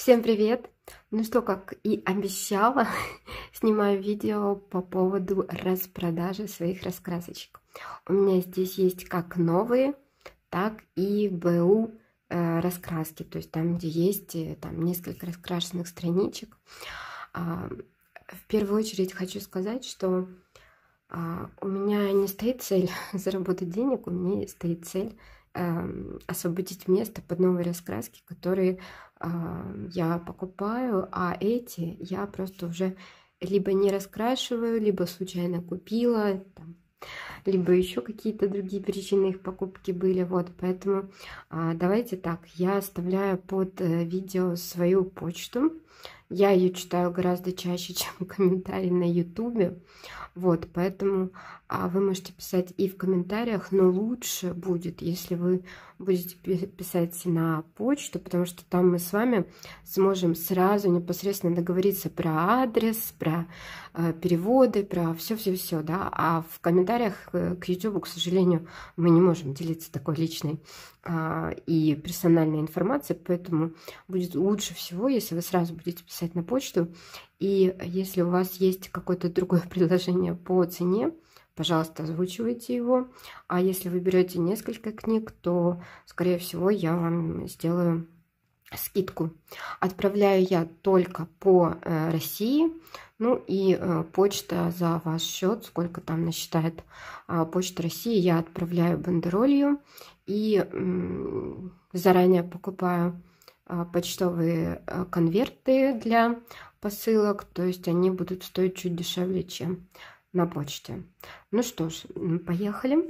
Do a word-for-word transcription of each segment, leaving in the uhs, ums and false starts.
Всем привет! Ну что, как и обещала, снимаю видео по поводу распродажи своих раскрасочек. У меня здесь есть как новые, так и БУ э, раскраски, то есть там, где есть э, там несколько раскрашенных страничек. А, в первую очередь хочу сказать, что а, у меня не стоит цель заработать денег, у меня стоит цель освободить место под новые раскраски, которые э, я покупаю, а эти я просто уже либо не раскрашиваю, либо случайно купила, там, либо еще какие-то другие причины их покупки были. Вот, поэтому э, давайте так, я оставляю под э, видео свою почту. Я ее читаю гораздо чаще, чем комментарии на ютубе. Вот, поэтому а, вы можете писать и в комментариях, но лучше будет, если вы будете писать на почту, потому что там мы с вами сможем сразу непосредственно договориться про адрес, про э, переводы, про все-все-все, да. А в комментариях к ютубу, к сожалению, мы не можем делиться такой личной э, и персональной информацией, поэтому будет лучше всего, если вы сразу будете писать на почту. И если у вас есть какое-то другое предложение по цене, пожалуйста, озвучивайте его. А если вы берете несколько книг, то, скорее всего, я вам сделаю скидку. Отправляю я только по э, России. Ну и э, почта за ваш счет, сколько там насчитает э, Почта России, я отправляю бандеролью. И э, заранее покупаю э, почтовые э, конверты для посылок, то есть они будут стоить чуть дешевле, чем на почте. Ну что ж, поехали.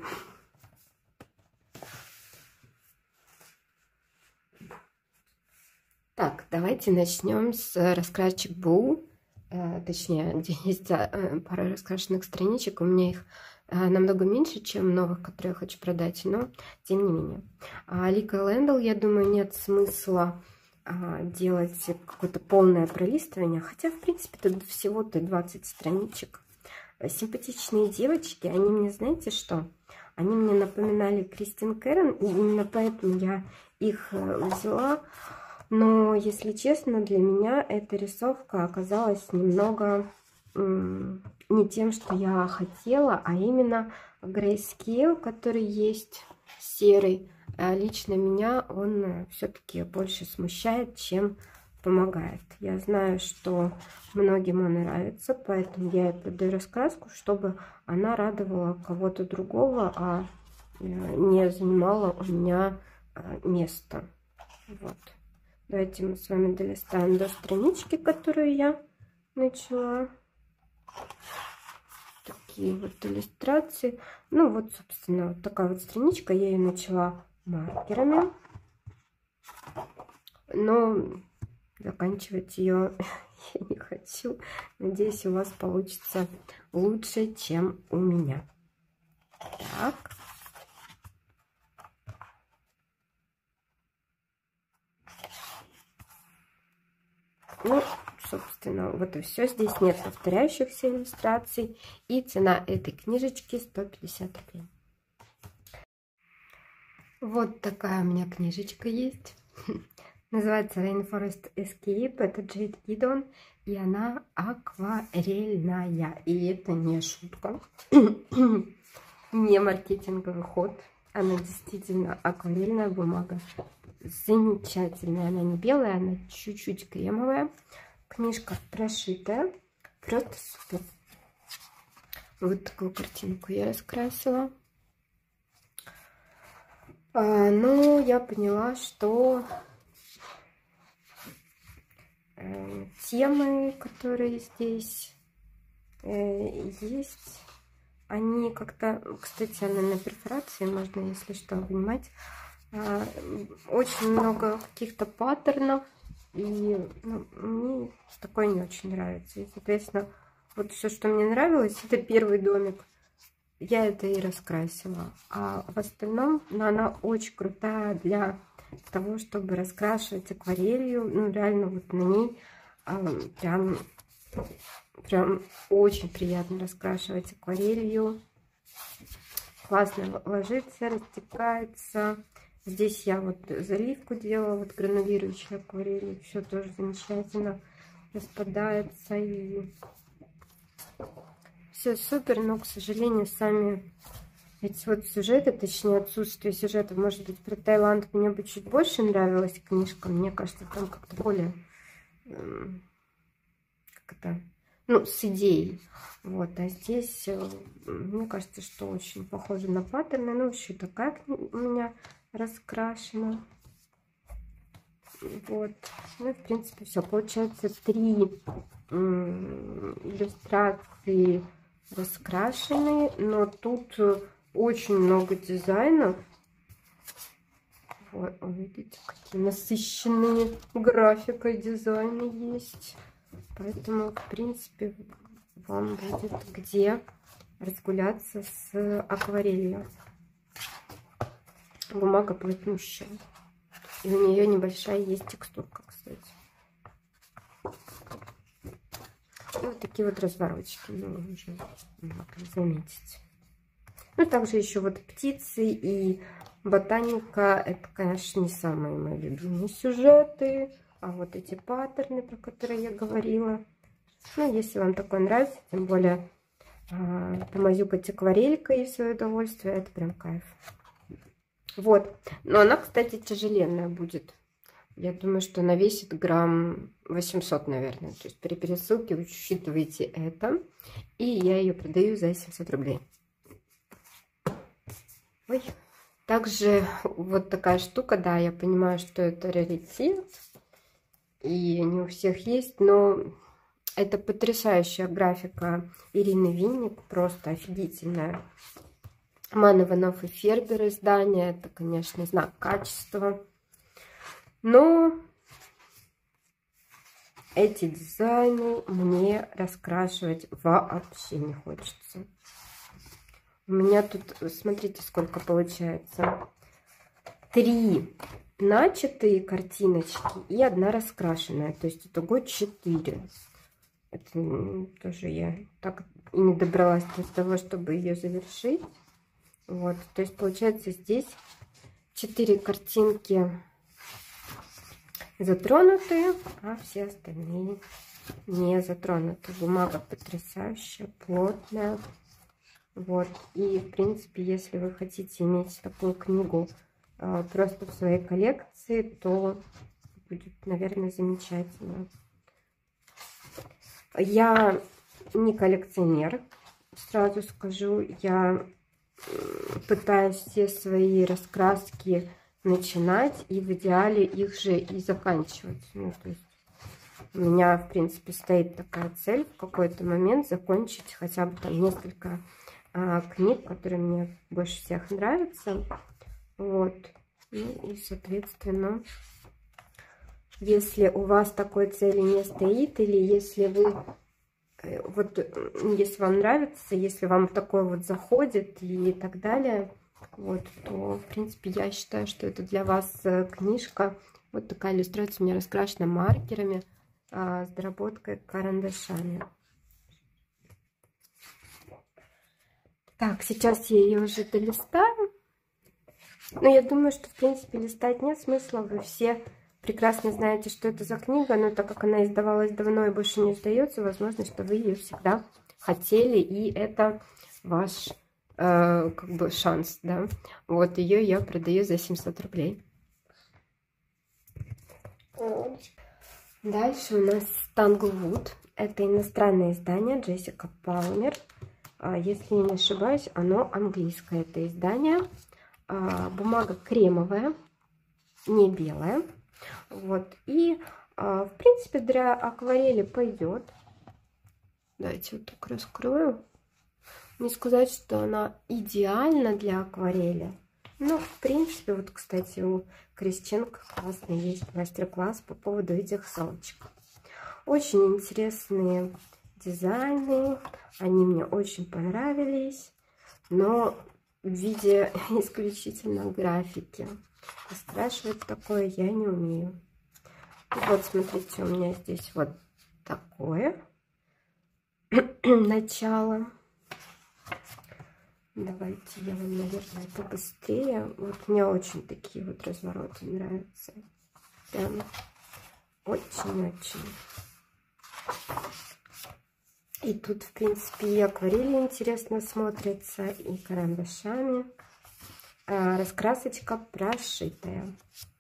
Так, давайте начнем с раскрасочек БУ, э, точнее, где есть э, пара раскрашенных страничек. У меня их э, намного меньше, чем новых, которые я хочу продать, но тем не менее. А Лика Лэндл, я думаю, нет смысла делать какое-то полное пролистывание, хотя в принципе тут всего-то двадцать страничек. Симпатичные девочки, они мне, знаете что, они мне напоминали Кристин Кэрон, и именно поэтому я их взяла, но если честно, для меня эта рисовка оказалась немного не тем, что я хотела, а именно грейскейл, который есть серый. Лично меня он все-таки больше смущает, чем помогает. Я знаю, что многим он нравится, поэтому я и продаю раскраску, чтобы она радовала кого-то другого, а не занимала у меня место. Вот. Давайте мы с вами долистаем до странички, которую я начала. Такие вот иллюстрации. Ну вот, собственно, вот такая вот страничка. Я ее начала маркерами, но заканчивать ее я не хочу. Надеюсь, у вас получится лучше, чем у меня. Так. Ну, собственно, вот и все. Здесь нет повторяющихся иллюстраций. И цена этой книжечки сто пятьдесят рублей. Вот такая у меня книжечка есть. Называется Rainforest Escape. Это Джейд Гидон. И она акварельная. И это не шутка. Не маркетинговый ход. Она действительно акварельная бумага. Замечательная. Она не белая, она чуть-чуть кремовая. Книжка прошитая. Просто супер. Вот такую картинку я раскрасила. А, но я поняла, что э, темы, которые здесь э, есть, они как-то, кстати, она на перфорации, можно, если что, понимать, э, очень много каких-то паттернов, и ну, мне такое не очень нравится. И, соответственно, вот все, что мне нравилось, это первый домик. Я это и раскрасила. А в остальном, ну, она очень крутая для того, чтобы раскрашивать акварелью. Ну, реально, вот на ней а, прям, прям очень приятно раскрашивать акварелью. Классно ложится, растекается. Здесь я вот заливку делала, вот гранулирующей акварелью. Все тоже замечательно распадается. И все супер, но, к сожалению, сами эти вот сюжеты, точнее отсутствие сюжетов, может быть, про Таиланд мне бы чуть больше нравилась книжка. Мне кажется, там как-то более, как это, ну, с идеей. Вот, а здесь, мне кажется, что очень похоже на паттерны. Ну, еще такая у меня раскрашена. Вот. Ну, в принципе, все. Получается три иллюстрации раскрашенные, но тут очень много дизайнов. Вот, видите, какие насыщенные графикой дизайны есть. Поэтому, в принципе, вам будет где разгуляться с акварелью. Бумага плотнющая. И у нее небольшая есть текстурка, кстати. И вот такие вот разворотчики, ну, уже могли заметить. Ну, также еще вот птицы и ботаника. Это, конечно, не самые мои любимые сюжеты. А вот эти паттерны, про которые я говорила. Ну, если вам такое нравится, тем более э, помазюкать акварелькой в свое удовольствие, это прям кайф. Вот. Но она, кстати, тяжеленная будет. Я думаю, что она весит грамм восемьсот, наверное. То есть при пересылке учитывайте это. И я ее продаю за семьсот рублей. Ой. Также вот такая штука, да, я понимаю, что это раритет. И не у всех есть, но это потрясающая графика Ирины Винник. Просто офигительная. Ман Иванов и Фербер издание. Это, конечно, знак качества. Но эти дизайны мне раскрашивать вообще не хочется. У меня тут, смотрите, сколько получается. Три начатые картиночки и одна раскрашенная. То есть итого четыре. Это тоже я так и не добралась до того, чтобы ее завершить. Вот, то есть получается здесь четыре картинки затронутые, а все остальные не затронуты. Бумага потрясающая, плотная. Вот, и в принципе, если вы хотите иметь такую книгу э, просто в своей коллекции, то будет, наверное, замечательно. Я не коллекционер, сразу скажу. Я пытаюсь все свои раскраски начинать и в идеале их же и заканчивать. Ну, то есть у меня, в принципе, стоит такая цель в какой-то момент закончить хотя бы там несколько а, книг, которые мне больше всех нравятся. Вот. Ну, и, соответственно, если у вас такой цели не стоит, или если вы вот, если вам нравится, если вам такое вот заходит и так далее, вот, то, в принципе, я считаю, что это для вас книжка. Вот такая иллюстрация у меня раскрашена маркерами а, с доработкой карандашами. Так, сейчас я ее уже долистаю. Но я думаю, что, в принципе, листать нет смысла. Вы все прекрасно знаете, что это за книга, но так как она издавалась давно и больше не издается, возможно, что вы ее всегда хотели, и это ваш э, как бы шанс, да. Вот ее я продаю за семьсот рублей. Дальше у нас Tanglewood. Это иностранное издание, Джессика Палмер. Если я не ошибаюсь, оно английское, это издание. Бумага кремовая, не белая. Вот, и, в принципе, для акварели пойдет. Давайте вот так раскрою. Не сказать, что она идеальна для акварели. Но, в принципе, вот, кстати, у Крисченко классный есть мастер-класс по поводу этих салочек. Очень интересные дизайны. Они мне очень понравились. Но в виде исключительно графики. Раскрашивать такое я не умею. Вот, смотрите, у меня здесь вот такое начало. Давайте я вам, наверное, побыстрее. Вот мне очень такие вот развороты нравятся. Прям очень-очень. И тут, в принципе, и акварели интересно смотрятся, и карандашами. А, раскрасочка прошитая.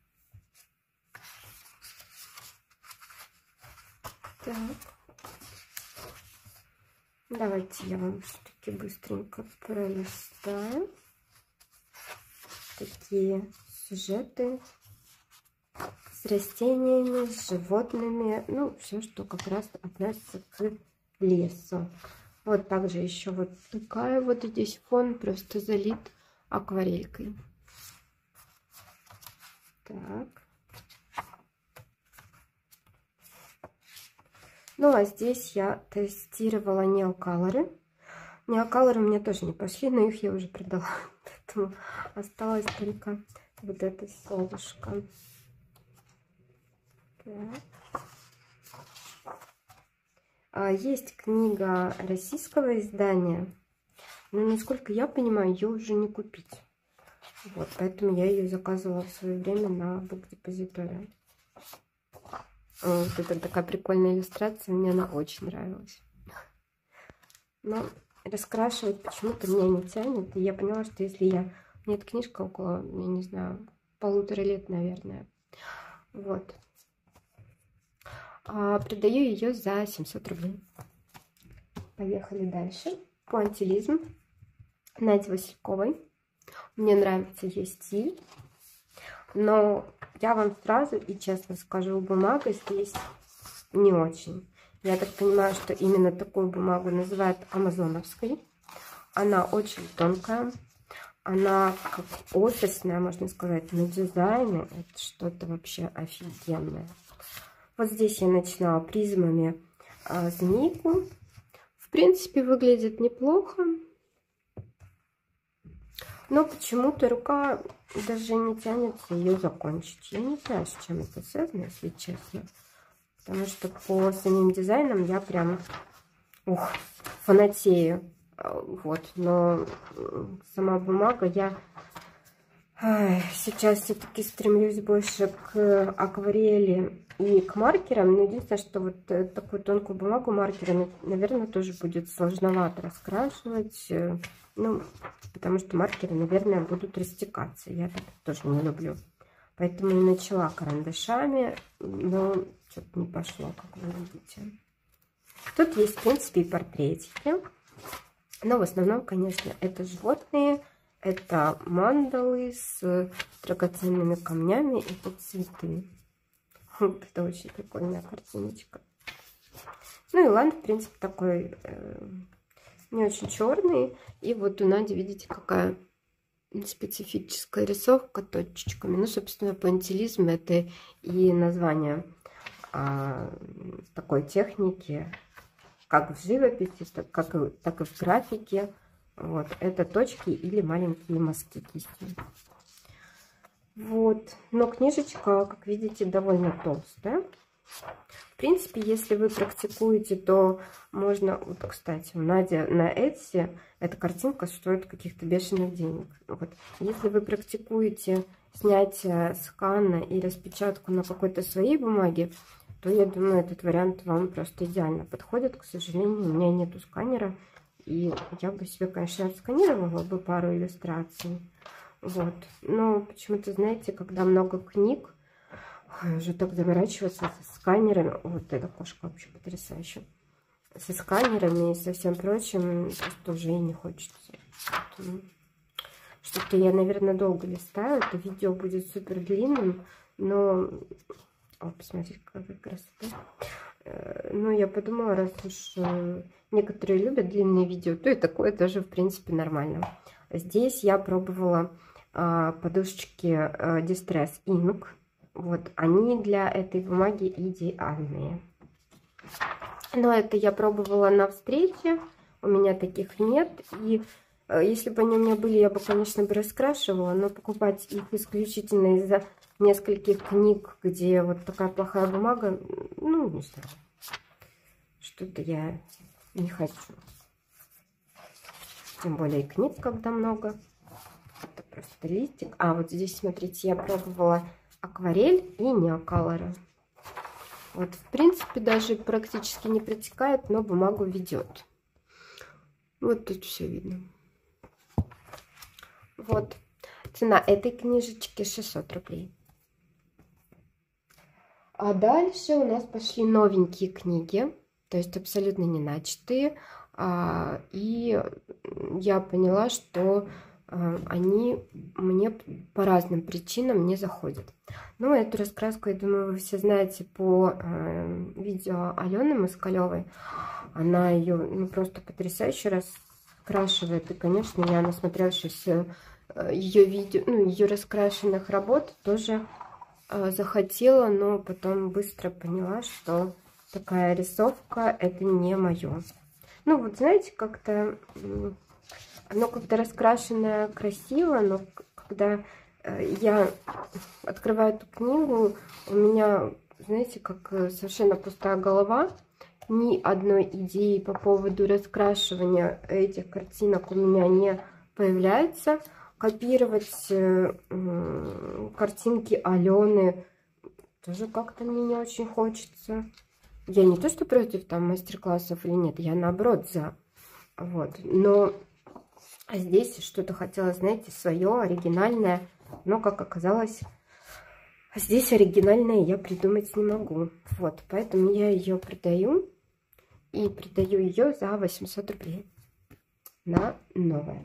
Так. Давайте я вам все-таки быстренько пролистаю. Такие сюжеты с растениями, с животными. Ну, все, что как раз относится к лесу. Вот также еще вот такая вот здесь фон просто залит акварелькой. Так. Ну, а здесь я тестировала неоколоры. Неоколоры у меня тоже не пошли, но их я уже продала. Поэтому осталось только вот это солнышко. Так. А, есть книга российского издания, но, насколько я понимаю, ее уже не купить. Вот, поэтому я ее заказывала в свое время на Book-Depository. Вот это такая прикольная иллюстрация, мне она очень нравилась. Но раскрашивать почему-то меня не тянет. И я поняла, что если я... Нет, книжка около, я не знаю, полутора лет, наверное. Вот. А продаю ее за семьсот рублей. Поехали дальше. Пуантилизм. Нади Васильковой. Мне нравится ее стиль. Но я вам сразу и честно скажу, бумага здесь не очень. Я так понимаю, что именно такую бумагу называют амазоновской. Она очень тонкая. Она как офисная, можно сказать, на дизайне. Это что-то вообще офигенное. Вот здесь я начинала призмами а, змейку. В принципе, выглядит неплохо. Но почему-то рука даже не тянется ее закончить. Я не знаю, с чем это связано, если честно. Потому что по самим дизайнам я прям ух, фанатею. Вот. Но сама бумага, я ай, сейчас все-таки стремлюсь больше к акварели и к маркерам. Но единственное, что вот такую тонкую бумагу маркерами, наверное, тоже будет сложновато раскрашивать. Ну, потому что маркеры, наверное, будут растекаться. Я так тоже не люблю. Поэтому и начала карандашами, но что-то не пошло, как вы видите. Тут есть, в принципе, и портретики. Но в основном, конечно, это животные, это мандалы с драгоценными камнями, это цветы. Вот это очень прикольная картиночка. Ну и ланд, в принципе, такой... Э не очень черный. И вот у Нади, видите, какая специфическая рисовка точечками. Ну, собственно, пуантилизм — это и название а, такой техники, как в живописи, так, как и, так и в графике. Вот, это точки или маленькие мазки кистью. Вот, но книжечка, как видите, довольно толстая. В принципе, если вы практикуете, то можно... Вот, кстати, у Нади на Etsy эта картинка стоит каких-то бешеных денег. Вот. Если вы практикуете снятие скана и распечатку на какой-то своей бумаге, то я думаю, этот вариант вам просто идеально подходит. К сожалению, у меня нету сканера, и я бы себе, конечно, отсканировала бы пару иллюстраций. Вот. Но почему-то, знаете, когда много книг, уже так заморачиваться со сканерами. Вот эта кошка вообще потрясающая. Со сканерами и со всем прочим просто уже и не хочется. Что-то я, наверное, долго листаю. Это видео будет супер длинным, но... О, посмотрите, какая красота. Ну, я подумала, раз уж некоторые любят длинные видео, то и такое тоже, в принципе, нормально. Здесь я пробовала подушечки Distress Ink. Вот, они для этой бумаги идеальные. Но это я пробовала на встрече. У меня таких нет. И э, если бы они у меня были, я бы, конечно, бы раскрашивала. Но покупать их исключительно из-за нескольких книг, где вот такая плохая бумага, ну, не знаю. Что-то я не хочу. Тем более книг, когда много. Это просто листик. А вот здесь, смотрите, я пробовала акварель и неоколора. Вот, в принципе, даже практически не протекает, но бумагу ведет. Вот тут все видно. Вот. Цена этой книжечки шестьсот рублей. А дальше у нас пошли новенькие книги. То есть абсолютно не начатые. И я поняла, что они мне по разным причинам не заходят. Ну, эту раскраску, я думаю, вы все знаете по э, видео Алены Москалевой. Она ее ну, просто потрясающе раскрашивает. И, конечно, я, насмотревшись э, ее видео, ну, ее раскрашенных работ, тоже э, захотела, но потом быстро поняла, что такая рисовка — это не мое. Ну, вот знаете, как-то... Оно как-то раскрашенное красиво, но когда я открываю эту книгу, у меня, знаете, как совершенно пустая голова. Ни одной идеи по поводу раскрашивания этих картинок у меня не появляется. Копировать картинки Алены тоже как-то мне не очень хочется. Я не то, что против там мастер-классов или нет, я наоборот за. Вот, но... А здесь что-то хотела, знаете, свое, оригинальное. Но, как оказалось, здесь оригинальное я придумать не могу. Вот, поэтому я ее продаю. И продаю ее за восемьсот рублей. На новое.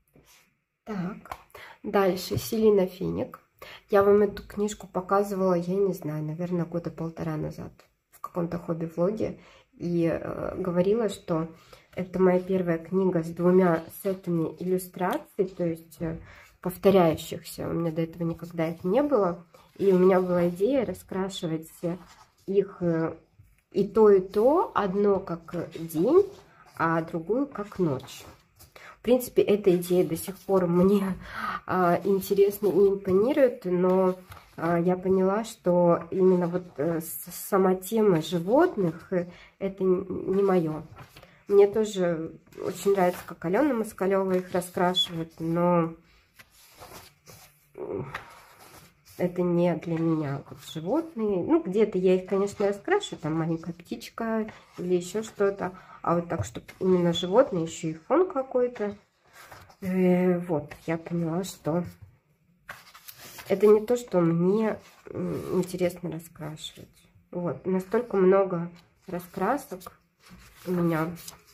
Так, дальше Селина Финик. Я вам эту книжку показывала, я не знаю, наверное, года полтора назад. В каком-то хобби-влоге. И э, говорила, что... Это моя первая книга с двумя сетами иллюстраций, то есть повторяющихся. У меня до этого никогда их не было. И у меня была идея раскрашивать их и то, и то. Одно как день, а другую как ночь. В принципе, эта идея до сих пор мне а, интересна и импонирует, но а, я поняла, что именно вот а, сама тема животных — это не мое. Мне тоже очень нравится, как Алена Москалева их раскрашивает, но это не для меня. Вот животные, ну, где-то я их, конечно, раскрашиваю, там маленькая птичка или еще что-то, а вот так, чтобы именно животные, еще и фон какой-то. Э, вот, я поняла, что это не то, что мне интересно раскрашивать. Вот, настолько много раскрасок у меня,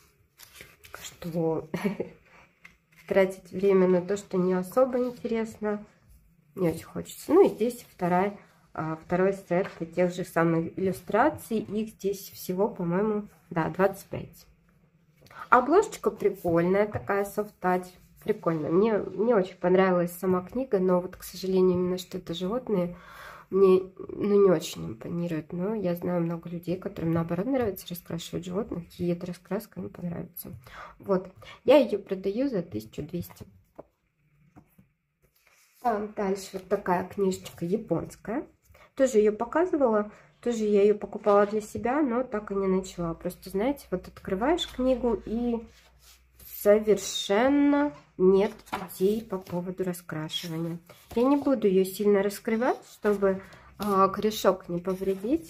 что тратить время на то, что не особо интересно, не очень хочется. Ну и здесь вторая, второй сет тех же самых иллюстраций. Их здесь всего, по-моему, да, двадцать пять. Обложечка прикольная, такая софт-тач. Прикольно. Мне, мне очень понравилась сама книга, но вот, к сожалению, именно что это животные мне ну, не очень импонирует. Но я знаю много людей, которым наоборот нравится раскрашивать животных, и эта раскраска им понравится. Вот. Я ее продаю за тысячу двести. Так, дальше вот такая книжечка японская. Тоже ее показывала. Тоже я ее покупала для себя, но так и не начала. Просто, знаете, вот открываешь книгу и совершенно нет идей по поводу раскрашивания. Я не буду ее сильно раскрывать, чтобы э, корешок не повредить.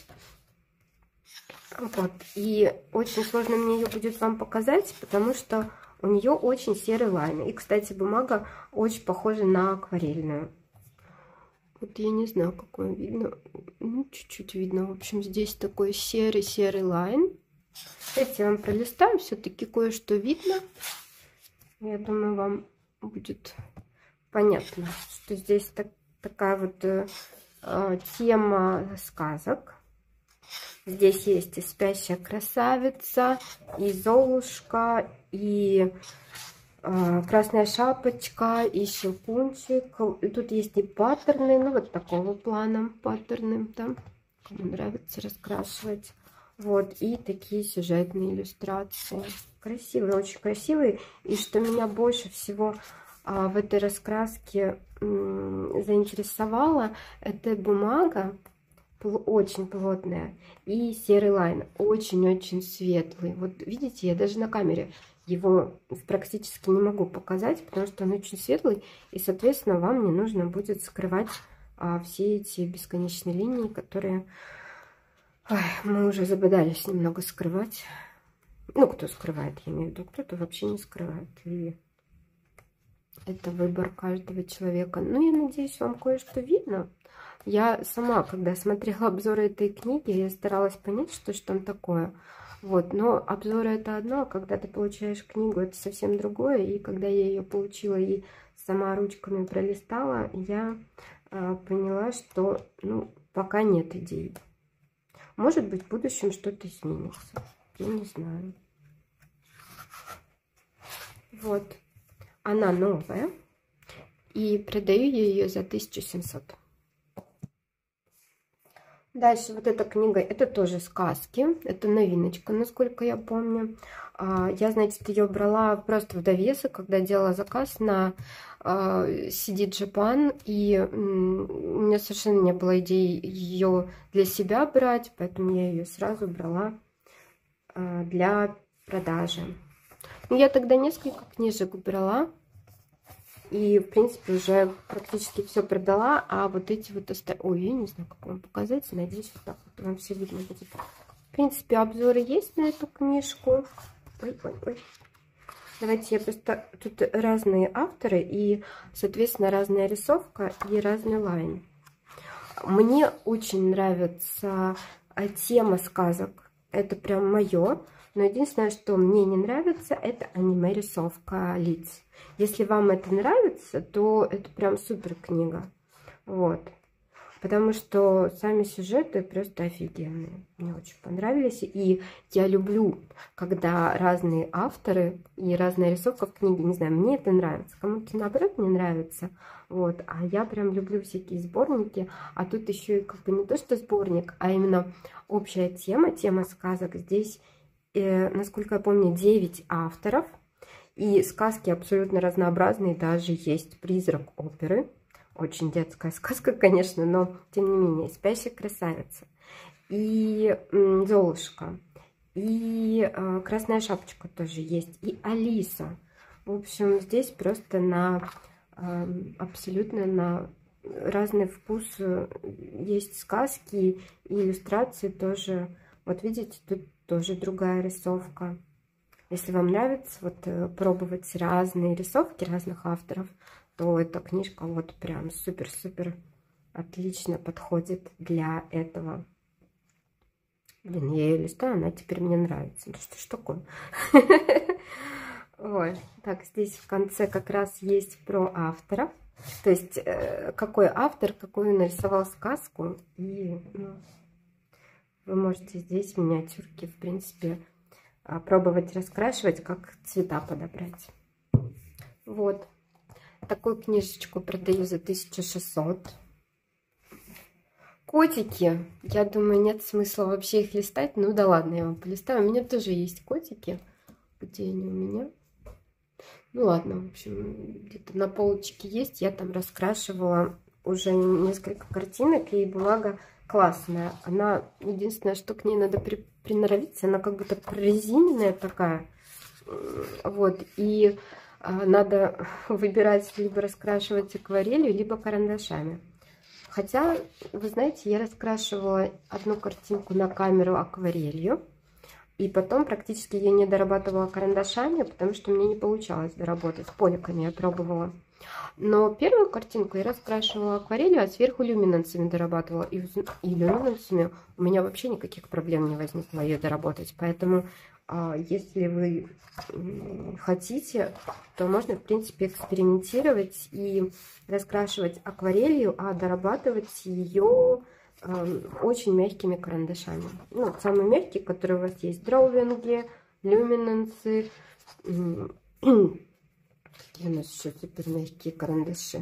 Вот. И очень сложно мне ее будет вам показать, потому что у нее очень серый лайн. И, кстати, бумага очень похожа на акварельную. Вот я не знаю, какой видно. Ну, чуть-чуть видно. В общем, здесь такой серый-серый лайн. Давайте я вам пролистаю. Все-таки кое-что видно. Я думаю, вам будет понятно, что здесь так, такая вот э, тема сказок. Здесь есть и спящая красавица, и Золушка, и э, красная шапочка, и щелкунчик. И тут есть и паттерны, ну вот такого плана паттерны, да, кому нравится раскрашивать. Вот, и такие сюжетные иллюстрации. Красивые, очень красивые. И что меня больше всего а, в этой раскраске м, заинтересовало, это бумага очень плотная и серый лайн, очень-очень светлый. Вот видите, я даже на камере его практически не могу показать, потому что он очень светлый, и, соответственно, вам не нужно будет скрывать а, все эти бесконечные линии, которые ой, мы уже забодались немного скрывать. Ну, кто скрывает, я имею в виду, кто-то вообще не скрывает. И это выбор каждого человека. Ну, я надеюсь, вам кое-что видно. Я сама, когда смотрела обзоры этой книги, я старалась понять, что же там такое. Вот, но обзоры это одно, а когда ты получаешь книгу, это совсем другое. И когда я ее получила и сама ручками пролистала, я э, поняла, что ну, пока нет идей. Может быть, в будущем что-то изменится. Я не знаю. Вот. Она новая. И продаю я ее за тысячу семьсот. Дальше вот эта книга, это тоже сказки. Это новиночка, насколько я помню. Я, значит, ее брала просто в довесок, когда делала заказ на си ди Japan. И у меня совершенно не было идеи ее для себя брать, поэтому я ее сразу брала для продажи. Я тогда несколько книжек брала. И, в принципе, уже практически все продала. А вот эти вот оставили... Ой, я не знаю, как вам показать. Надеюсь, вот так вот вам все видно будет. В принципе, обзоры есть на эту книжку. Ой, ой, ой. Давайте я просто... Тут разные авторы и, соответственно, разная рисовка и разный лайн. Мне очень нравится тема сказок. Это прям мое. Но единственное, что мне не нравится, это аниме-рисовка лиц. Если вам это нравится, то это прям супер книга. Вот. Потому что сами сюжеты просто офигенные. Мне очень понравились. И я люблю, когда разные авторы и разная рисовка в книге. Не знаю, мне это нравится. Кому-то наоборот не нравится. Вот. А я прям люблю всякие сборники. А тут еще и как бы не то, что сборник, а именно общая тема, тема сказок. Здесь, э, насколько я помню, девять авторов. И сказки абсолютно разнообразные. Даже есть «Призрак оперы». Очень детская сказка, конечно, но тем не менее. «Спящая красавица». И «Золушка». И э, «Красная шапочка» тоже есть. И «Алиса». В общем, здесь просто на э, абсолютно на разный вкус есть сказки. И иллюстрации тоже. Вот видите, тут тоже другая рисовка. Если вам нравится вот пробовать разные рисовки разных авторов, то эта книжка вот прям супер-супер отлично подходит для этого. Блин, я ее листаю, она теперь мне нравится. Ну что ж такое? Ой, так, здесь в конце как раз есть про авторов. То есть, какой автор, какую нарисовал сказку. И ну, вы можете здесь в миниатюрке, в принципе, пробовать раскрашивать, как цвета подобрать. Вот. Такую книжечку продаю за тысячу шестьсот. Котики. Я думаю, нет смысла вообще их листать. Ну да ладно, я вам полистаю. У меня тоже есть котики. Где они у меня? Ну ладно, в общем, где-то на полочке есть. Я там раскрашивала уже несколько картинок. И бумага классная. Она, единственное, что к ней надо при, приноровиться. Она как будто прорезиненная такая. Вот. И надо выбирать, либо раскрашивать акварелью, либо карандашами. Хотя, вы знаете, я раскрашивала одну картинку на камеру акварелью. И потом практически я не дорабатывала карандашами, потому что мне не получалось доработать. Поликами я пробовала. Но первую картинку я раскрашивала акварелью, а сверху люминансами дорабатывала. И, и люминансами у меня вообще никаких проблем не возникло ее доработать. Поэтому, если вы хотите, то можно, в принципе, экспериментировать и раскрашивать акварелью, а дорабатывать ее э, очень мягкими карандашами. Ну, самые мягкие, которые у вас есть: дроуинги, люминансы. Какие у нас еще супер мягкие карандаши?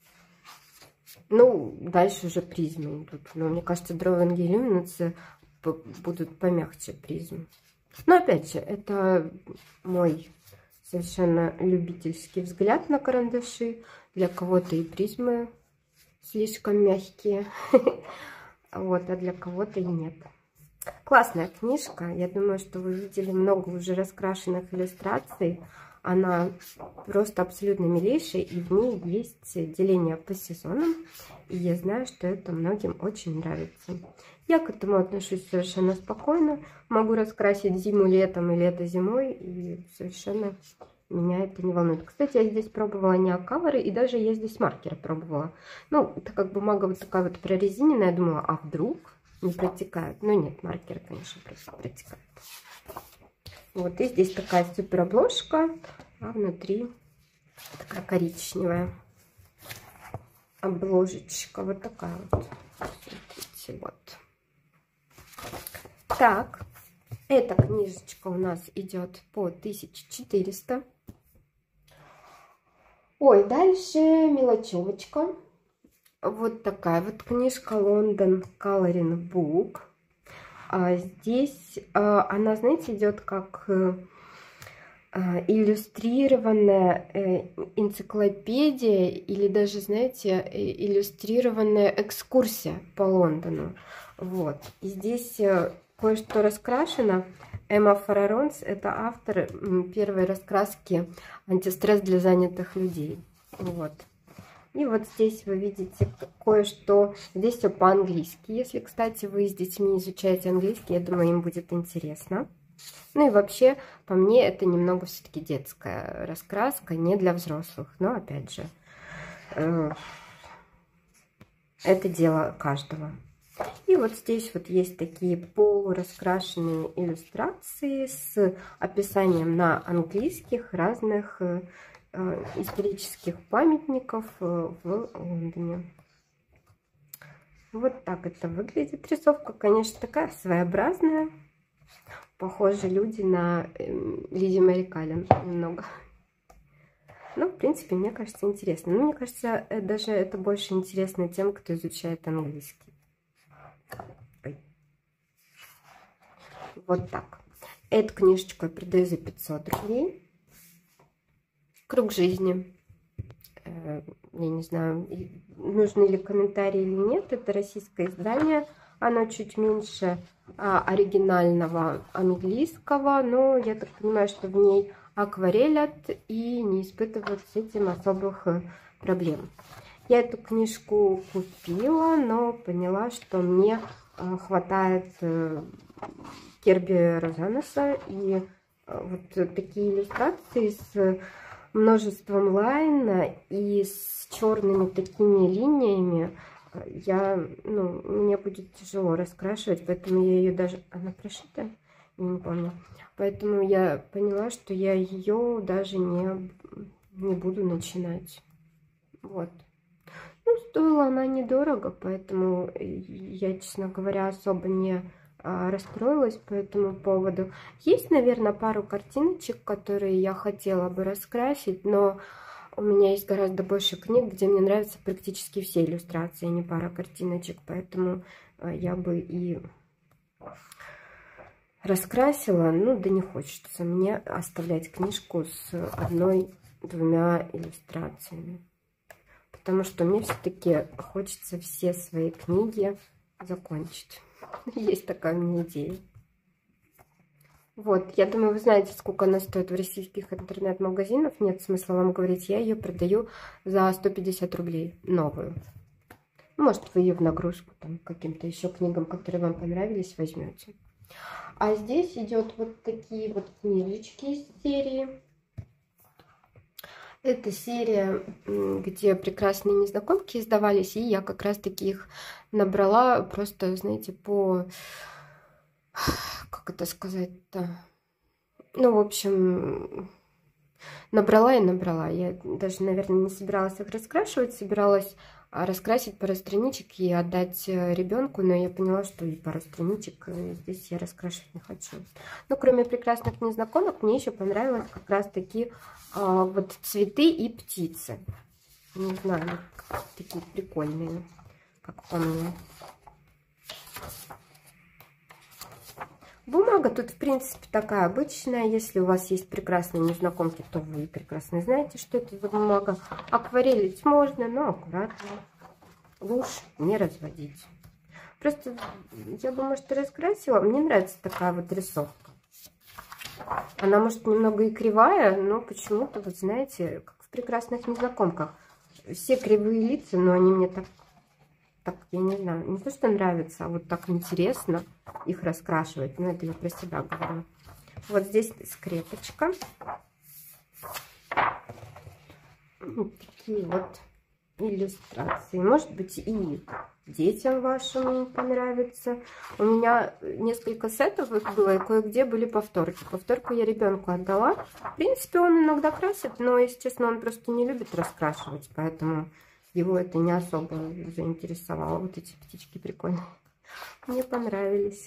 Ну, дальше уже призмы идут. Но мне кажется, дроуинги и люминансы будут помягче призм. Но опять же, это мой совершенно любительский взгляд на карандаши. Для кого-то и призмы слишком мягкие, вот, а для кого-то и нет. Классная книжка. Я думаю, что вы видели много уже раскрашенных иллюстраций. Она просто абсолютно милейшая, и в ней есть деление по сезонам. И я знаю, что это многим очень нравится. Я к этому отношусь совершенно спокойно. Могу раскрасить зиму летом и лето зимой, и совершенно меня это не волнует. Кстати, я здесь пробовала неоколоры, и даже я здесь маркеры пробовала. Ну, так как бумага вот такая вот прорезиненная, я думала, а вдруг не протекает? Но нет, маркеры, конечно, просто протекают. Вот, и здесь такая супер обложка, а внутри такая коричневая обложечка. Вот такая вот. Смотрите, вот. Так, эта книжечка у нас идет по тысяче четыреста. Ой, дальше мелочевочка. Вот такая вот книжка London Coloring Book. А здесь а, она, знаете, идет как а, иллюстрированная э, энциклопедия или даже, знаете, иллюстрированная экскурсия по Лондону. Вот. И здесь э, кое-что раскрашено. Эмма Фараронс — это автор первой раскраски «Антистресс для занятых людей». Вот. И вот здесь вы видите кое-что. Здесь все по-английски. Если, кстати, вы с детьми изучаете английский, я думаю, им будет интересно. Ну и вообще, по мне, это немного все-таки детская раскраска, не для взрослых. Но, опять же, э, это дело каждого. И вот здесь вот есть такие полураскрашенные иллюстрации с описанием на английских разных э, исторических памятников в Лондоне. Вот так это выглядит. Рисовка, конечно, такая своеобразная. Похожи люди на Лизи Мэри Каллен немного. Но, в принципе, мне кажется, интересно. Но мне кажется, даже это больше интересно тем, кто изучает английский. Ой. Вот так. Эту книжечку я продаю за пятьсот рублей. Круг жизни. Я не знаю, нужны ли комментарии или нет. Это российское издание. Оно чуть меньше а, оригинального английского. Но я так понимаю, что в ней акварелят и не испытывают с этим особых проблем. Я эту книжку купила, но поняла, что мне а, хватает а, Керби Розанеса. И а, вот такие иллюстрации с множеством лайн и с черными такими линиями я, ну, мне будет тяжело раскрашивать, поэтому я ее даже... Она прошита? Я не помню. Поэтому я поняла, что я ее даже не, не буду начинать. Вот. Ну, стоила она недорого, поэтому я, честно говоря, особо не расстроилась по этому поводу. Есть, наверное, пару картиночек, которые я хотела бы раскрасить, но у меня есть гораздо больше книг, где мне нравятся практически все иллюстрации, а не пара картиночек, поэтому я бы и раскрасила, ну да не хочется мне оставлять книжку с одной-двумя иллюстрациями, потому что мне все-таки хочется все свои книги закончить. Есть такая у меня идея. Вот, я думаю, вы знаете, сколько она стоит в российских интернет-магазинах. Нет смысла вам говорить, я ее продаю за сто пятьдесят рублей, новую. Может, вы ее в нагрузку там каким-то еще книгам, которые вам понравились, возьмете. А здесь идет вот такие вот книжечки из серии. Это серия, где прекрасные незнакомки издавались, и я как раз-таки их набрала просто, знаете, по... Как это сказать-то? Ну, в общем, набрала и набрала. Я даже, наверное, не собиралась их раскрашивать, собиралась раскрасить пару страничек и отдать ребенку, но я поняла, что и пару страничек здесь я раскрашивать не хочу. Но кроме прекрасных незнакомок, мне еще понравилось как раз-таки а, вот цветы и птицы. Не знаю, такие прикольные, как по мне. Бумага тут, в принципе, такая обычная. Если у вас есть прекрасные незнакомки, то вы прекрасно знаете, что это за бумага. Акварелить можно, но аккуратно. Лучше не разводить. Просто я бы, может, и раскрасила. Мне нравится такая вот рисовка. Она, может, немного и кривая, но почему-то, вот знаете, как в «Прекрасных незнакомках». Все кривые лица, но они мне так, так, я не знаю, не то, что нравится, а вот так интересно их раскрашивать. Ну, это я про себя говорю. Вот здесь скрепочка. Вот такие вот иллюстрации. Может быть, и детям вашим понравится. У меня несколько сетов их было, и кое-где были повторки. Повторку я ребенку отдала. В принципе, он иногда красит, но, если честно, он просто не любит раскрашивать, поэтому его это не особо заинтересовало. Вот эти птички прикольные. Мне понравились.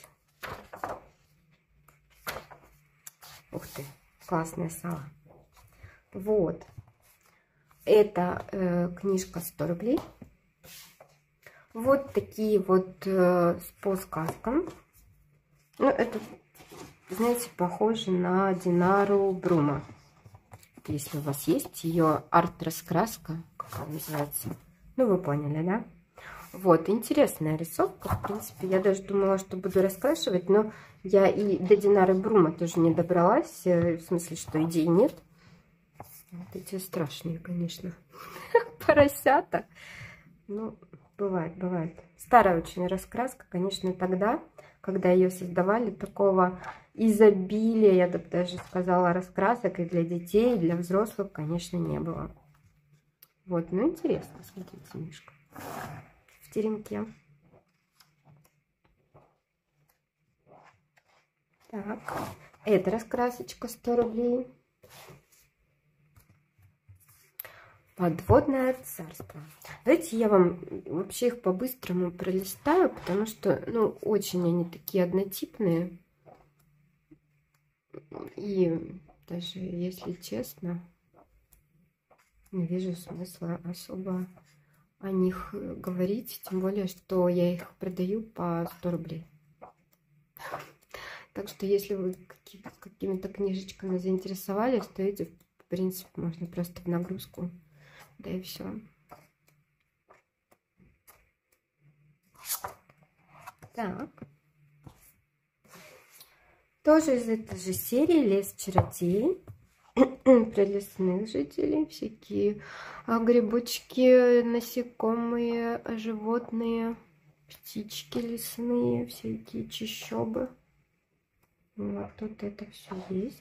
Ух ты, классное сало. Вот. Это э, книжка сто рублей. Вот такие вот э, по сказкам. Ну, это, знаете, похоже на Динару Брума. Если у вас есть ее арт-раскраска, как она называется. Ну, вы поняли, да? Вот, интересная рисовка. В принципе, я даже думала, что буду раскрашивать, но я и до Динары Брума тоже не добралась. В смысле, что идей нет. Вот эти страшные, конечно. Поросята. Ну, бывает, бывает. Старая очень раскраска, конечно, тогда, когда ее создавали, такого изобилия, я бы даже сказала, раскрасок и для детей, и для взрослых, конечно, не было. Вот, ну интересно, смотрите, мишка в теремке. Так, эта раскрасочка сто рублей. Подводное царство. Давайте я вам вообще их по-быстрому пролистаю, потому что, ну, очень они такие однотипные. И даже, если честно, не вижу смысла особо о них говорить. Тем более, что я их продаю по сто рублей. Так что, если вы какими-то книжечками заинтересовались, то эти, в принципе, можно просто в нагрузку. Да и все. Так. Тоже из этой же серии «Лес чародеев». Про лесных жителей. Всякие грибочки, насекомые, животные, птички лесные, всякие чащобы. Вот тут это все есть.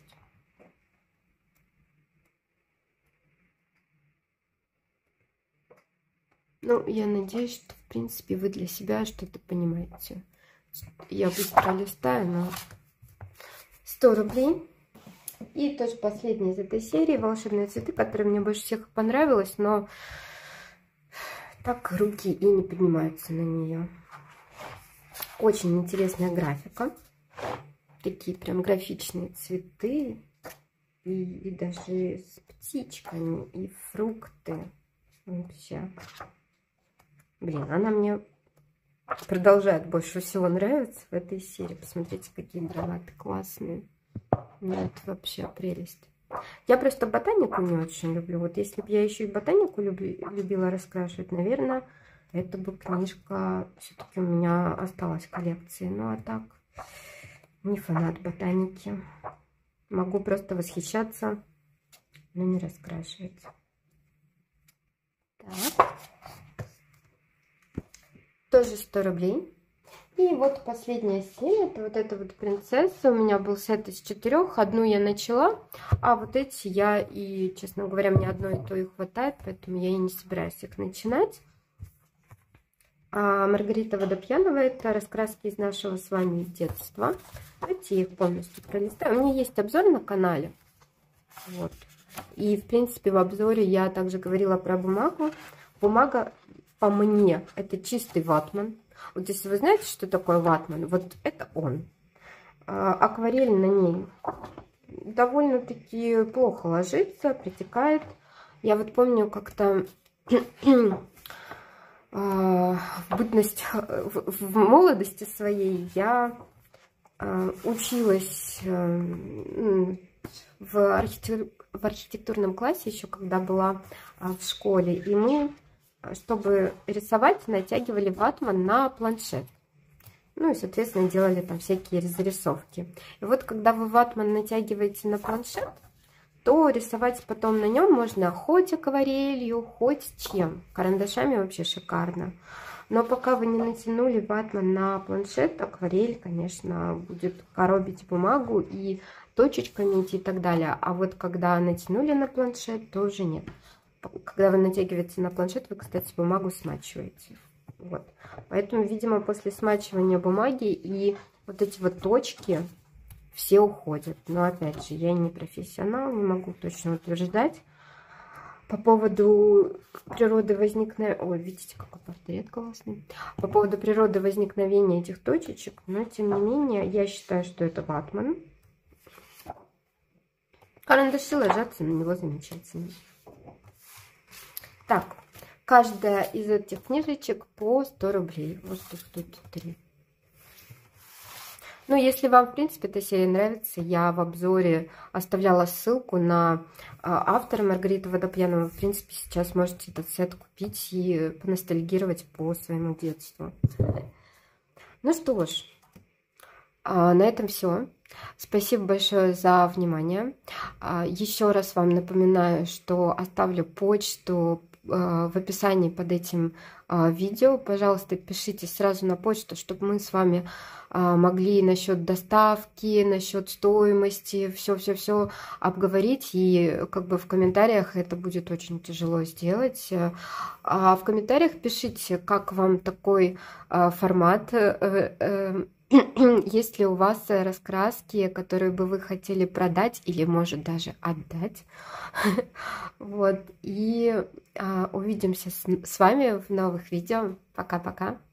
Ну, я надеюсь, что, в принципе, вы для себя что-то понимаете. Я быстро листаю, но сто рублей. И тоже последняя из этой серии «Волшебные цветы», которая мне больше всех понравилась, но так руки и не поднимаются на нее. Очень интересная графика. Такие прям графичные цветы. И, и даже с птичками, и фрукты. Вообще. Блин, она мне продолжает больше всего нравиться в этой серии. Посмотрите, какие гранаты классные. Ну, это вообще прелесть. Я просто ботанику не очень люблю. Вот если бы я еще и ботанику люби, любила раскрашивать, наверное, эта бы книжка все-таки у меня осталась в коллекции. Ну, а так, не фанат ботаники. Могу просто восхищаться, но не раскрашивать. Так. Тоже сто рублей. И вот последняя серия, это вот эта вот принцесса. У меня был сет из четырех. Одну я начала, а вот эти я и, честно говоря, мне одной и то и хватает, поэтому я и не собираюсь их начинать. А Маргарита Водопьянова — это раскраски из нашего с вами детства. Давайте я их полностью пролистаю. У меня есть обзор на канале. Вот. И, в принципе, в обзоре я также говорила про бумагу. Бумага, по мне, это чистый ватман. Вот если вы знаете, что такое ватман, вот это он. А, акварель на ней довольно-таки плохо ложится, притекает. Я вот помню, как-то в бытность, в молодости своей я училась в, архитектур, в архитектурном классе еще, когда была в школе. И мы, чтобы рисовать, натягивали ватман на планшет. Ну и, соответственно, делали там всякие разрисовки. И вот, когда вы ватман натягиваете на планшет, то рисовать потом на нем можно хоть акварелью, хоть чем. Карандашами вообще шикарно. Но пока вы не натянули ватман на планшет, акварель, конечно, будет коробить бумагу и точечками идти и так далее. А вот когда натянули на планшет, то уже нет. Когда вы натягиваете на планшет, вы, кстати, бумагу смачиваете. Вот. Поэтому, видимо, после смачивания бумаги и вот эти вот точки все уходят. Но, опять же, я не профессионал, не могу точно утверждать. По поводу природы возникновения... Ой, видите, какой портрет классный. По поводу природы возникновения этих точечек, но, тем не менее, я считаю, что это ватман. Карандаши ложатся на него замечательно. Так, каждая из этих книжечек по сто рублей. Вот тут, тут три. Ну, если вам, в принципе, эта серия нравится, я в обзоре оставляла ссылку на автора Маргариты Водопьяновой. В принципе, сейчас можете этот сет купить и поностальгировать по своему детству. Ну что ж, на этом все. Спасибо большое за внимание. Еще раз вам напоминаю, что оставлю почту в описании под этим видео. Пожалуйста, пишите сразу на почту, чтобы мы с вами могли насчет доставки, насчет стоимости, все-все-все обговорить. И как бы в комментариях это будет очень тяжело сделать. А в комментариях пишите, как вам такой формат. Есть ли у вас раскраски, которые бы вы хотели продать или, может, даже отдать? Вот. И а, увидимся с, с вами в новых видео. Пока-пока.